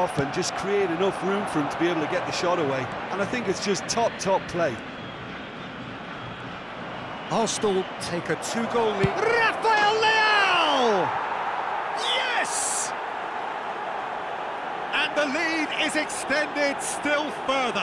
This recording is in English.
off and just create enough room for him to be able to get the shot away. And I think it's just top play. Arsenal take a 2-goal lead. Rafael Leao! Yes! And the lead is extended still further.